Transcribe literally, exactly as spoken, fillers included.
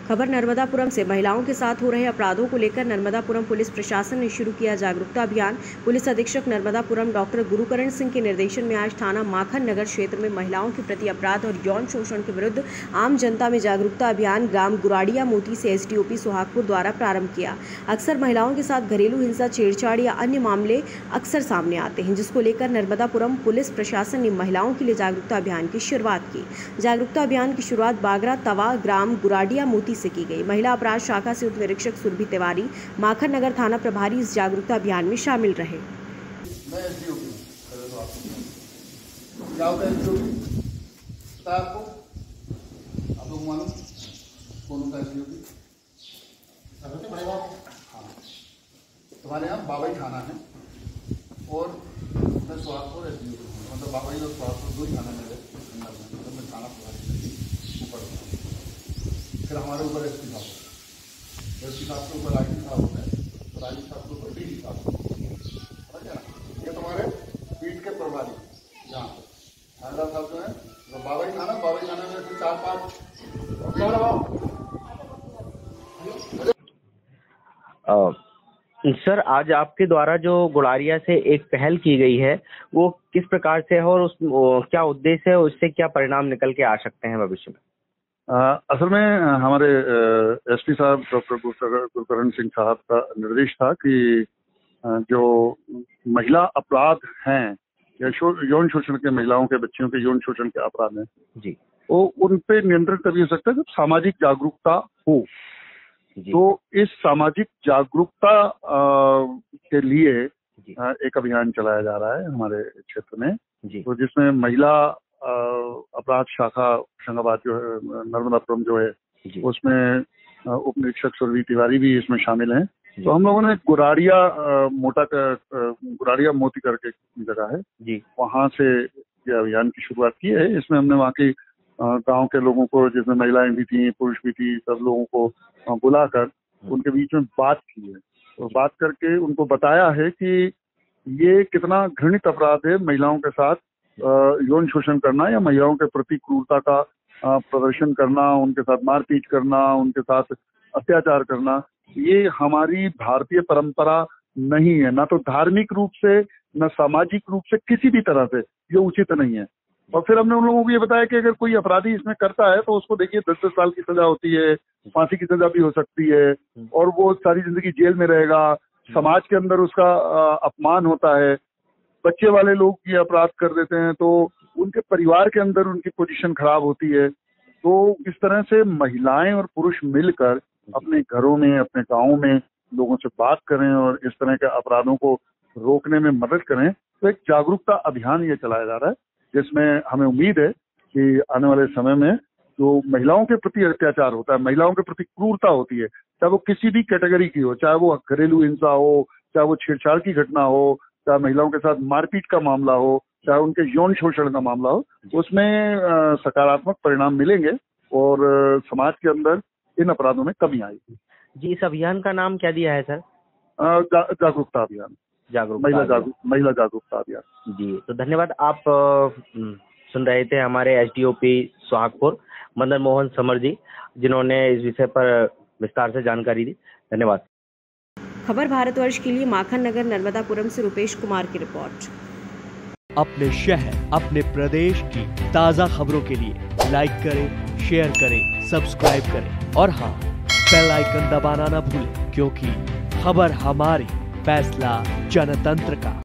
खबर नर्मदापुरम से। महिलाओं के साथ हो रहे अपराधों को लेकर नर्मदापुरम पुलिस प्रशासन ने शुरू किया जागरूकता अभियान। पुलिस अधीक्षक नर्मदापुरम डॉक्टर गुरुकरण सिंह के निर्देशन में आज थाना माखन नगर क्षेत्र में महिलाओं के प्रति अपराध और यौन शोषण के विरुद्ध आम जनता में जागरूकता अभियान ग्राम गुराड़िया मोती से एसडीओपी सोहागपुर द्वारा प्रारंभ किया। अक्सर महिलाओं के साथ घरेलू हिंसा, छेड़छाड़ या अन्य मामले अक्सर सामने आते हैं, जिसको लेकर नर्मदापुरम पुलिस प्रशासन ने महिलाओं के लिए जागरूकता अभियान की शुरुआत की। जागरूकता अभियान की शुरुआत बागरा तवा ग्राम गुराड़िया मोती से की गई। महिला अपराध शाखा से उप निरीक्षक सुरभि तिवारी, माखन नगर थाना प्रभारी इस जागरूकता अभियान में शामिल रहे। मैं एसडीओपी तो आपको क्या होता है एसडीओपी पता है आपको? आप लोग मालूम कौन होता है एसडीओपी? हाँ, तुम्हारे यहाँ बाबई थाना है और मैं सोहागपुर एसडीओपी हूँ, मतलब बाबई और सोहागपुर दो ही थाना मेरे अंदर में, मतलब मैं थाना प्रभारी ऊपर हूँ। फिर हमारे ऊपर एसपी साहब, एसपी साहब के ऊपर आई जी साहब होता है, और आई जी साहब के ऊपर डी जी साहब, समझ गए ना? ये तुम्हारे पीठ के प्रभारी यहाँ थानेदार साहब जो है, तो बाबई थाना, बाबई थाना में फिर चार पाँच सर, आज आपके द्वारा जो गुड़ारिया से एक पहल की गई है वो किस प्रकार से है और उस क्या उद्देश्य है, उससे क्या परिणाम निकल के आ सकते हैं भविष्य में? आ, असल में हमारे एसपी साहब डॉक्टर गुरुकरण सिंह साहब का निर्देश था कि जो महिला अपराध हैं या यौन शोषण के, महिलाओं के, बच्चियों के यौन शोषण के अपराध हैं जी, वो उन पे नियंत्रण तभी हो सकता है जब सामाजिक जागरूकता हो। तो इस सामाजिक जागरूकता के लिए आ, एक अभियान चलाया जा रहा है हमारे क्षेत्र में, तो जिसमें महिला अपराध शाखा होशंगाबाद जो है, नर्मदापुरम जो है, उसमें उप निरीक्षक सुरभि तिवारी भी इसमें शामिल हैं। तो हम लोगों ने गुराड़िया मोटा गुराड़िया मोती करके जगह है जी, वहां से ये अभियान की शुरुआत की है। इसमें हमने वहाँ की गांव के लोगों को, जिसमें महिलाएं भी थी, पुरुष भी थी, सब लोगों को बुलाकर उनके बीच में बात की है। तो बात करके उनको बताया है कि ये कितना घृणित अपराध है महिलाओं के साथ यौन शोषण करना या महिलाओं के प्रति क्रूरता का प्रदर्शन करना, उनके साथ मारपीट करना, उनके साथ अत्याचार करना। ये हमारी भारतीय परंपरा नहीं है, ना तो धार्मिक रूप से, न सामाजिक रूप से, किसी भी तरह से ये उचित नहीं है। और फिर हमने उन लोगों को ये बताया कि अगर कोई अपराधी इसमें करता है तो उसको देखिए दस दस साल की सजा होती है, फांसी की सजा भी हो सकती है, और वो सारी जिंदगी जेल में रहेगा। समाज के अंदर उसका अपमान होता है। बच्चे वाले लोग ये अपराध कर देते हैं तो उनके परिवार के अंदर उनकी पोजीशन खराब होती है। तो इस तरह से महिलाएं और पुरुष मिलकर अपने घरों में, अपने गांवों में लोगों से बात करें और इस तरह के अपराधों को रोकने में मदद करें। तो एक जागरूकता अभियान ये चलाया जा रहा है, जिसमें हमें उम्मीद है कि आने वाले समय में जो महिलाओं के प्रति अत्याचार होता है, महिलाओं के प्रति क्रूरता होती है, चाहे वो किसी भी कैटेगरी की हो, चाहे वो घरेलू हिंसा हो, चाहे वो छेड़छाड़ की घटना हो, चाहे महिलाओं के साथ मारपीट का मामला हो, चाहे उनके यौन शोषण का मामला हो, उसमें सकारात्मक परिणाम मिलेंगे और समाज के अंदर इन अपराधों में कमी आएगी। जी, इस अभियान का नाम क्या दिया है सर? जा, जागरूकता अभियान, जागरूकता महिला जागरूक महिला जागरूकता अभियान। जी, तो धन्यवाद। आप सुन रहे थे हमारे एसडीओपी सोहागपुर मदन मोहन समर जी, जिन्होंने इस विषय पर विस्तार से जानकारी दी। धन्यवाद। खबर भारतवर्ष के लिए माखन नगर नर्मदापुरम से रुपेश कुमार की रिपोर्ट। अपने शहर, अपने प्रदेश की ताज़ा खबरों के लिए लाइक करें, शेयर करें, सब्सक्राइब करें और हाँ, बेल आइकन दबाना ना भूलें, क्योंकि खबर हमारी, फैसला जनतंत्र का।